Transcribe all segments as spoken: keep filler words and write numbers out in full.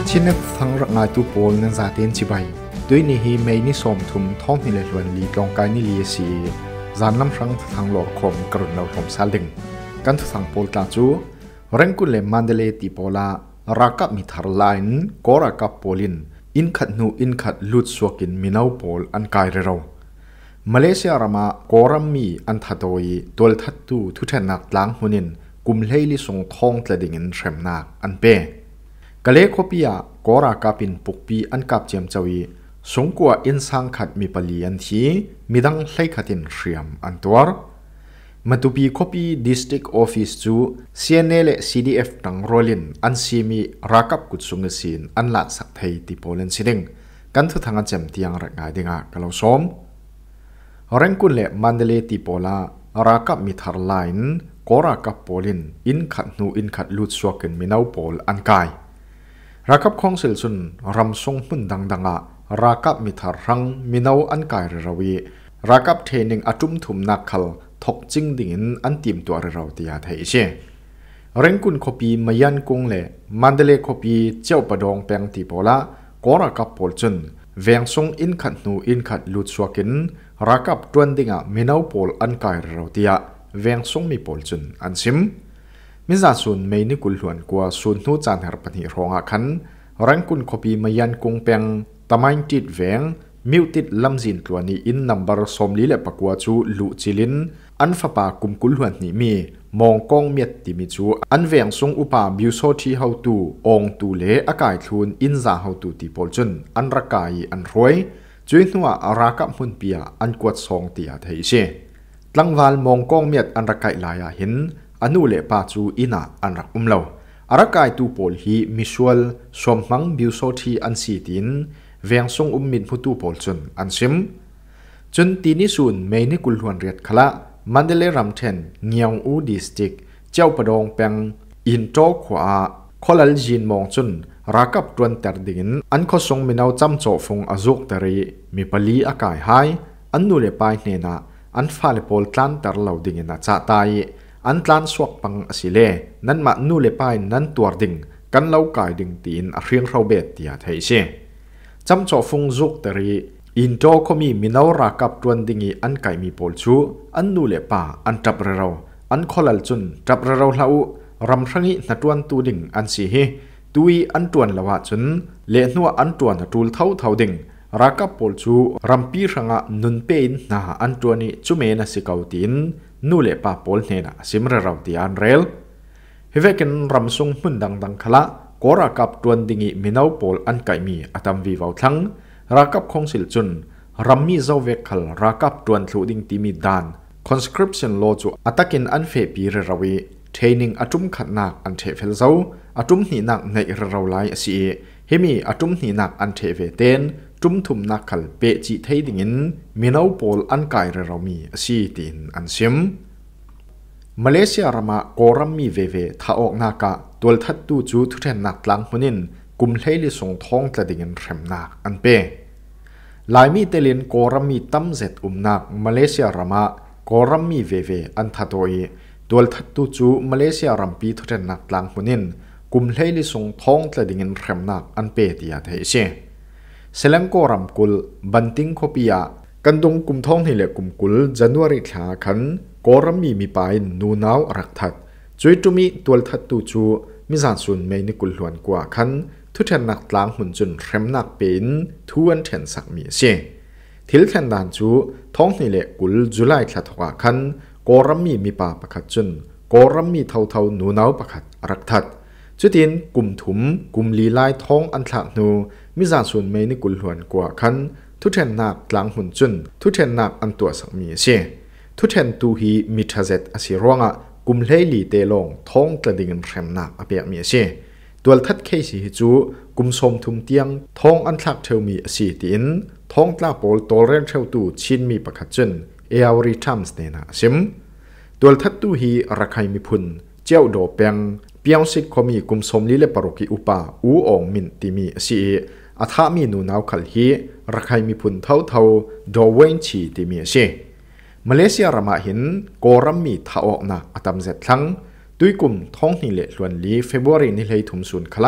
ชินทั้งรักงานตุโปลนั้นจะเต็นจิบายด้วยนี้ฮีไม่นิสมทุมท้องนี่เลยล้วนลีตรงกายนี่ลีสีจานน้ำรังทางหลอกคมกรุณเราถมซาดึงกันทางโปลตาจูเร่งกุเลมันเดเลติโปลารักกับมิทาร์ไลน์ก็รักกับโปลินอินขัดนูอินขัดลุดสวกินมินาวโปลอันกายเรามาเลเซียรามาโกรัมมีอันทัดโดยตัวทัดตูทุเทนักล้างหุนินกุมเลลิส่งท้องตะดิ่งเข็มนักอันเป้กะเลขปียากอรากับปินปุกปีอันกับเจียมจวีสงกัวอินสังขัดมีปลีอันทีมีดังไลขัดินเรียมอันตัวมาตุปีขปีดิสตริกออฟฟิศจู ซี เอ็น เอ และ ซี ดี เอฟ ตังโรลินอันซีมีรักับกุดสุงสินอันละสักไทยติโปเลนสิดิงกันทุกทางเจียมเตียงรักงายดิงะกะลาสมเร่งกุเลมันเดเลติโปลารักับมิทาร์ไลน์กอรากับโปลินอินขัดนูอินขัดลุดสวกินมินาวโปลอันกายรักกับคงสิลซุนรำทรงปุ่นดังดังะรักกับมิทารังมินาวอันกายเรวีรักกับเทนิงอจุมถุมนักขลทกจิงดิ่งอันติมตัวเราตีอาไทยเชเร่งกุนคบีมายันกงเล่มันเดเลคบีเจ้าปดองแปงติโปละกอรักับโปลจุนเวียงทรงอินขัดนูอินขัดลุดสวกินรักกับตวนดิ่งะมินาวโปลอันกายเราตีอาเวียงทรงมีโปลจุนอันซิมมิจาสุนไม่นิกุลหวนกว่าสุนหูจานหาปนิรองอาคันรังกุนคบีมายันกงแปงตะไมติดเวียงมิวติดลำจินตัวนี้อินนัมบาร์สมลีเล็บปกว่าจูลุจิลินอันฟปากุมกุลหวนนี้มีมองกองเมียดติมิจูอันเวียงทรงอุปาบิวโซทีเฮาตูองตูเลอากาศทุนอินซาเฮาตูติโพลจุนอันรักกายอันรวยจุยนัวอารากับมุนเปียอันกวดสองตีอาไทยเชตั้งวาลมองกองเมียดอันรักกายลายเห็นอนุเลปาจูอินาอันรักอุ้มเลาอารักกายตูโพลฮีมิชวลสมมังบิวโซทีอันสีตินเวียงทรงอุ้มมินพุตูโพลจุนอันซิมจนตีนิสุนไม่นิกุลหวนเรียดขละมันเดเลรัมเทนเงียงอูดิสติกเจ้าประดองแปงอินโตขวาคอลลจินมองจุนรักกับตวนแต่ดินอันเขาทรงมินเอาจำโจฟงอาจุกตรีมีปลีอากาศหายอันนูเลปายเนนะอันฟาเลโพลตันแต่เหล่าดิ่งนะจ่าตายอันตันสวกปังสิเลนั้นมานูเลปายนั้นตัวดิ่งกันเหล่ากายดิ่งตีนเรียงเราเบ็ดเตียไทยเชจำโจฟงจุกตรีอินโตเขามีมินเอารักกับตวนดิ่งอันไก่มีโพลชูอันนูเลปาอันจับเราอันคอลลจุนจับเราเหล่ารำรังอีนัดวันตูดิ่งอันสีเฮตุยอันตวนละวะจุนเลนัวอันตวนตูลเท่าเท่าดิ่งรักกับโพลชูรำปีรังะนุนเป็นนะอันตัวนี้จุเมนสิกาวตินนูเลปาโพลเนนะซิมเราตีอันเรลเฮเวกันรำทรงมุนดังดังขละกอรักกับตวนดิ่งมินเอาโพลอันไก่มีอัตมวีวาวทั้งรักกับคงสิลจุนรำมีเจ้าเวกขลรักกับตวนทูดิ่งตีมีดาน conscription law จูอัตกินอันเฟปีเรราวีเทนิงอจุมขัดนักอันเทเฟลเจ้าอจุมหนีนักในเรราไลสีเฮมีอจุมหนีนักอันเทเวเตนจุมทุมนักขลเปจิเทดิ่งมินเอาโพลอันไก่เรรามีสีตินอันซิมมาเลเซียรามาโกรัมมีเวเวท้าออกนากะตัวทัดตูจูทุเทนนักลังหุนินกุมเทลิส่งท้องตะดิ่งเข็มนักอันเป้หลายมีเตลินโกรัมมีตั้มเซตอุมนักมาเลเซียรามาโกรัมมีเวเวอันทัดโดยตัวทัดตูจูมาเลเซียรัมปีทุเทนนักลังหุนินกุมเทลิส่งท้องตะดิ่งเข็มนักอันเป้ตีอาไทยเชเซลังโกรัมกุลบันติงโคปิยากันดงกุมท้องนี่แหละกุมกุลจันวาริขาขันโกรัมมีมีปายนูนาวรักทัดจุยตุมีตัวทัดตูจูมิจานสุนไม่นิกุลหวนกว่าขันทุเทนนักล้างหุ่นจุนเข็มนักเป็นทวนเทนสักมีเสียทิลเทนดานจูท้องนี่แหละกุลจุไลขัดกว่าขันโกรัมมีมีป่าประคัดจุนโกรัมมีเท่าเท่านูนาวประคัดรักทัดจุดินกุมถุมกุมลีไลท้องอันทักนูมิจานสุนไม่นิกุลหวนกว่าขันทุเทนนักล้างหุ่นจุนทุเทนนักอันตัวสักมีเสียทุเทนตูฮีมิทาเซตอสิรวงะกุมเลลีเตลงท้องกระดิ่งเข็มนักอเปียมีเสียตัวทัดเคสีจูกุมสมทุมเตียงท้องอันทักเทวมีสีตินท้องตาโปลโตเรนเทวตูชินมีประคัดจุนเออริทัมส์เนนะซิมตัวทัดตูฮีรักไฮมีพุนเจ้าโดเปียงเปียงสิกคมีกุมสมลิเลปรกิอุปาอูอองมินติมีสีอัฐามีนูนาวขัลฮีรักไฮมีพุนเท่าเท่าโดเวนชีติมีเชมาเลเซียรามาหินโกรัมมีท้าออกนักอัตมเซตทั้งด้วยกลุ่มท้องนี่เละล้วนลีเฟบรุรีนี่เลยทุ่มสุนขละโ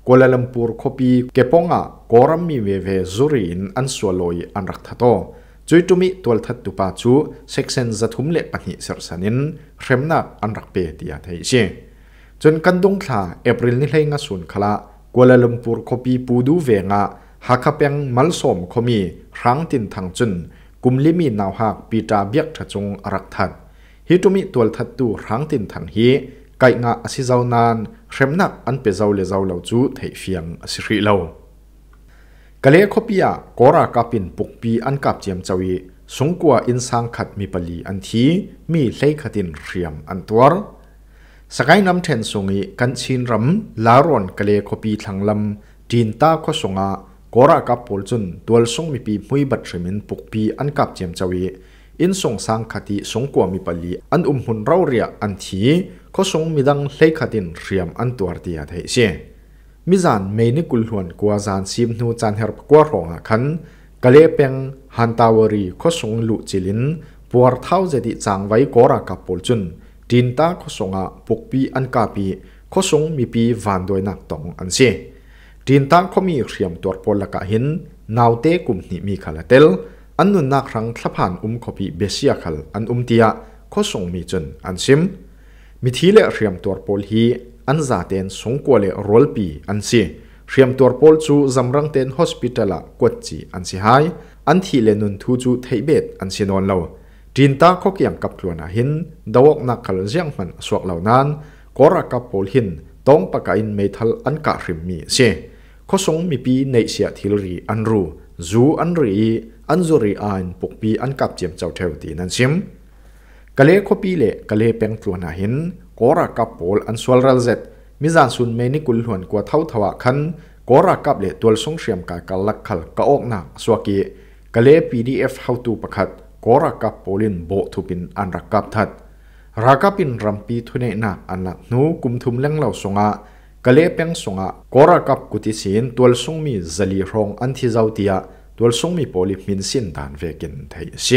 กัวลาลัมปัวคบีเกปงะกอรัมมีเวเวจูรินอันสวลอยอันรักทัโตจุยตุมิตัวทัดตุปาจูเซ็กเซนจะทุ่มเละปนิเสรสันินเรมนักอันรักเปตียไทยเชจนกันดงคลาเอปริลนี่เลยงาสุนคลากัวลาลัมปัวคบีปูดูเวงะฮักเปียงมัลสมคมีรังตินทางจุนกุมลิมีนาวหักปีตาเบียกทจงรักทัดฮิตุมิตัวทัดตูรังตินทางฮีไก่งาอสิเจ้านานเรมนักอันเปเจ้าเลเจ้าเหล่าจูไทยเฟียงอสิริเหล่ากะเลคบียากอรากาปินปุกปีอันกับเจียมเจวีสงกัวอินสังขัดมีปลีอันทีมีเลขัดินเรียมอันตัวสกายน้ำเทนสงีกันชินรำลารอนกะเลคบีทางลำจีนตาขสงากอรากาปอลจุนตัวสงมีปีมุยบัตรมินปุกปีอันกับเจียมเจวีอินสงสังขัดิสงกัวมีปลีอันอุมหุนเราเรียอันทีขสงมีดังเลขัดินเรียมอันตัวเดียไทยเชมิจานเมนิกุลหวนกัวจานซิมนูจานเฮร์กัวรองขันกะเลเปงฮันตาวรีขสงลุจิลินปัวเท้าเจดิจางไว้กอรากาปอลจุนดินตาขสงะปุกปีอันกาปีขสงมีปีวันโดยนักตองอันเชดินตาขมีเรียมตัวปอลละกะหินนาวเตกุมนิมีขลาเตลอันนุนนักรังทลผ่านอุมขปีเบเซียขลอันอุมเตียขสงมีจุนอันซิมมิทีเลเรียมตัวปอลฮีอันซาเตนสงกัวเลโรลปีอันซีเรียมตัวปอลจูจำรังเตนฮอสพิทอลละกวดจีอันซีไฮอันทีเลนุนทูจูไทเบตอันซีนอนเลวจินตาขกยังกับตัวนาหินดาวกนักขลเจียงมันสวกเหล่านั้นกอรักกับปอลหินต้องปะกาอินเมทัลอันกะริมมีเชข้อสงมีปีในเสียทิลรีอันรูจูอันรีอันจูรีอันปุกปีอันกับเจียมเจ้าเทวตีนันซิมกะเลขปีเลกะเลเป็งตัวนาหินกอรักกับปอลอันสวลรัลเซตมิจานสุนเมนิกุลหวนกว่าเท่าทว่าคันกอรักกับเลตัวสงเสียมกากลักขลกะออกนักสวกีกะเล พี ดี เอฟ how to ประคัดกอรักกับปอลินโบทุปินอันรักกับทัดรักกับปินรัมปีทุเนนักอันลักนูกุมทุมเล่งเหล่าสงะกะเลเป็งสงะกอรักกับกุติสินตัวสงมีจลีรองอันที่เจ้าเตียตัวสงมีปอลิมินสินดานเวกินไทยเช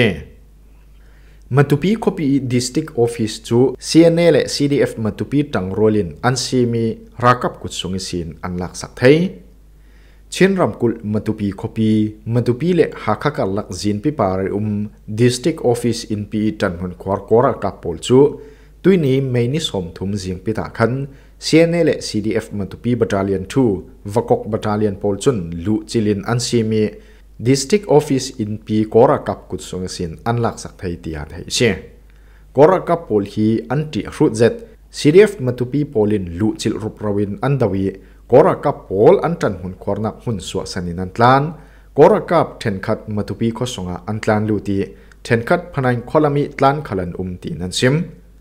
Matupi kopi district office chu C N A และ C D F Matupi tang rolin an simi rakap kut sungi sin an lak sak thai chin ram kul Matupi kopi Matupi le hakaka lak zin pi par um district office in P tan hun khwar kora ka pol chu tuini meini som thum jing pi ta khan C N A le C D F Matupi battalion two vakok battalion pol chun lu chilin an simi District Office in P Kora Kap Kut Sungasin Anlak Sak Thai Tia Thai She Kora Kap Pol Hi Anti Rut Z C D F Matupi Polin Lu Chil Rup Rawin Andawi Kora Kap Pol Antan Hun Kornak Hun Swa Sanin Antlan Kora Kap Tenkat Matupi Kosonga Antlan Luti Tenkat Panain Kolami Tlan Kalan Umti Nansim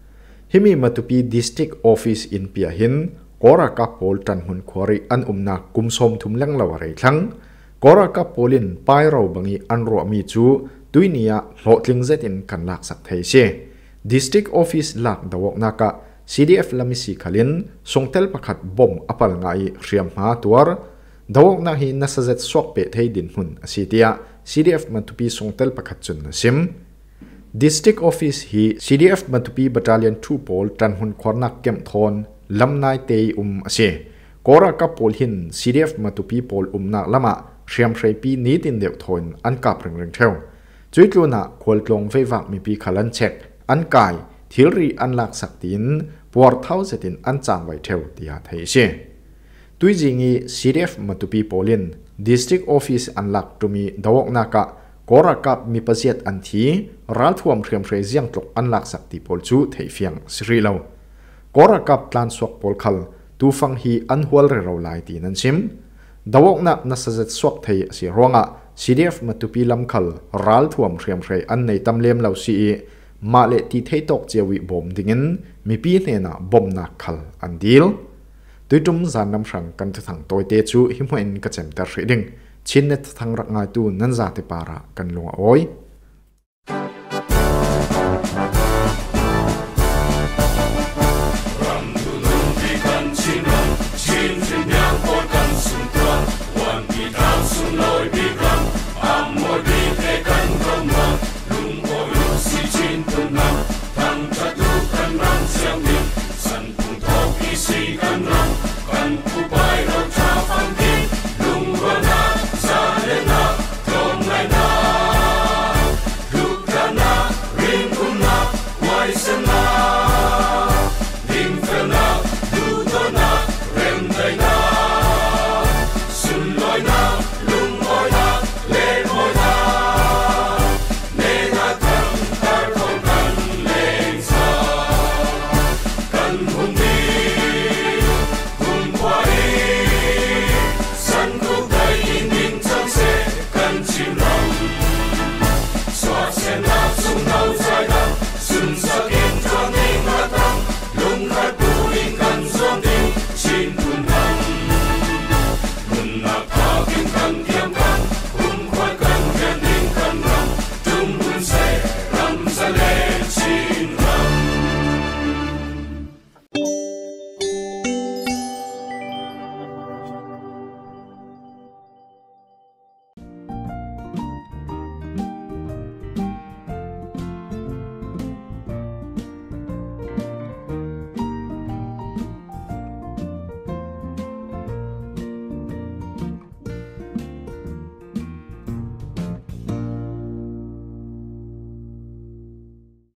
Himi Matupi District Office in Pia Hin Kora Kap Pol Tan Hun Kwari An Umnak Kumsom Tum Lang Lawari Thlang Kora Kap Polin Pai Rau Bangi Anro Mi Chu Tuinia Lotling Zetin Kan Lak Sak Thai She District Office Lak Dawok Naka C D F Lamisi Khalin Songtel Pakhat Bom Apal Ngai Riam Ma Tuar Dawok Na Hi Nasazet Swak Pe Thai Din Hun Asitia C D F Matupi Songtel Pakhat Chun Sim District Office Hi C D F Matupi Battalion two Pol Tan Hun Khornak Kem Thon Lamnai Tei Um Ase Kora Kap Pol Hin C D F Matupi Pol Um Nak Lama Riam Shray Pi Nitin Deu Thon An Kap Ring Ring Theu Chui Tluna Khol Tlong Vei Vak Mi Pi Khalan Chek An Kai Thilri An Lak Sak Tin Puar Thau Zetin An Chang Vai Theu Tia Thai She Tui Jingi C D F Matupi Polin District Office An Lak Tumi Dawok Naka Kora Kap Mi Pasiat An Thi Ral Thuam Riam Shray Ziang Tlok An Lak Sak Ti Pol Chu Thei Fiang Sri Lau Kora Kap Tlan Swak Pol Khal Tu Fang Hi An Hual Re Rau Lai Ti Nan Sim Dawok na nasazet swak thei si ronga C D F Matupi lam khal ral thuam riam rei an nei tam lem lau si ma le ti thei tok chewi bom dingin mi pi ne na bom na khal an dil tuitum zan nam rang kan thang toy te chu himhoin ka chem tar ring chin net thang rak ngai tu nan za te para kan lunga oi Lord